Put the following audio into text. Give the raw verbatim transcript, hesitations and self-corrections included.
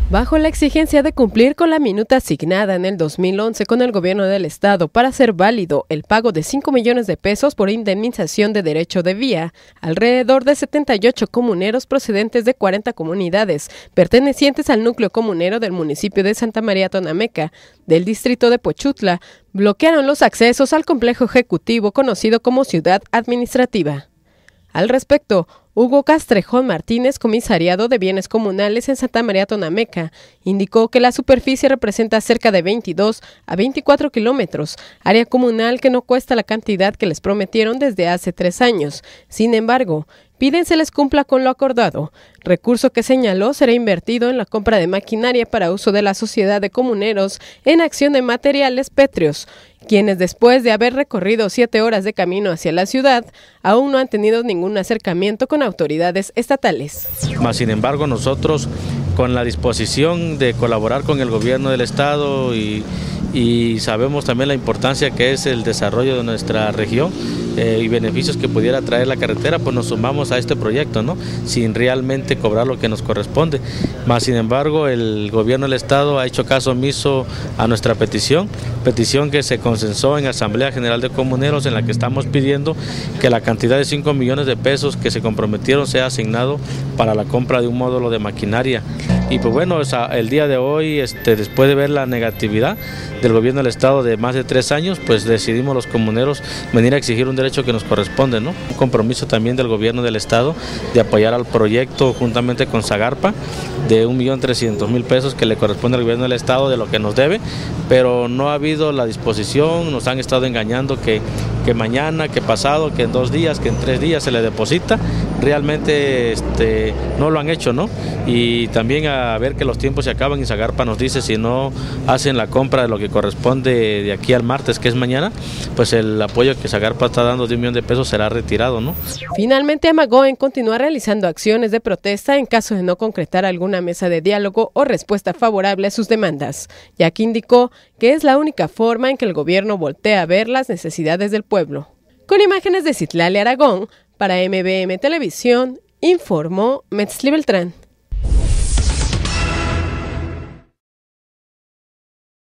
Bajo la exigencia de cumplir con la minuta asignada en el dos mil once con el gobierno del estado para hacer válido el pago de cinco millones de pesos por indemnización de derecho de vía, alrededor de setenta y ocho comuneros procedentes de cuarenta comunidades pertenecientes al núcleo comunero del municipio de Santa María Tonameca, del distrito de Pochutla, bloquearon los accesos al complejo ejecutivo conocido como Ciudad Administrativa. Al respecto, Hugo Castrejón Martínez, comisariado de bienes comunales en Santa María Tonameca, indicó que la superficie representa cerca de veintidós a veinticuatro kilómetros, área comunal que no cuesta la cantidad que les prometieron desde hace tres años. Sin embargo, piden se les cumpla con lo acordado, recurso que señaló será invertido en la compra de maquinaria para uso de la sociedad de comuneros en acción de materiales pétreos, quienes después de haber recorrido siete horas de camino hacia la ciudad, aún no han tenido ningún acercamiento con autoridades estatales. Mas, sin embargo, nosotros con la disposición de colaborar con el gobierno del estado y, y sabemos también la importancia que es el desarrollo de nuestra región eh, y beneficios que pudiera traer la carretera, pues nos sumamos a este proyecto, ¿no? Sin realmente cobrar lo que nos corresponde. Mas, sin embargo, el gobierno del estado ha hecho caso omiso a nuestra petición, petición que se consensó en Asamblea General de Comuneros, en la que estamos pidiendo que la cantidad de cinco millones de pesos que se comprometieron sea asignado para la compra de un módulo de maquinaria. Y pues bueno, el día de hoy, este, después de ver la negatividad del gobierno del estado de más de tres años, pues decidimos los comuneros venir a exigir un derecho que nos corresponde, ¿no? Un compromiso también del gobierno del estado de apoyar al proyecto juntamente con Zagarpa de un millón trescientos mil pesos que le corresponde al gobierno del estado de lo que nos debe, pero no ha habido la disposición, nos han estado engañando que, que mañana, que pasado, que en dos días, que en tres días se le deposita. Realmente este, no lo han hecho, ¿no? Y también a ver que los tiempos se acaban y Zagarpa nos dice si no hacen la compra de lo que corresponde de aquí al martes, que es mañana, pues el apoyo que Zagarpa está dando de un millón de pesos será retirado, ¿no? Finalmente amagó en continuar realizando acciones de protesta en caso de no concretar alguna mesa de diálogo o respuesta favorable a sus demandas, ya que indicó que es la única forma en que el gobierno voltea a ver las necesidades del pueblo. Con imágenes de Citlali Aragón, para M B M Televisión, informó Metzli Beltrán.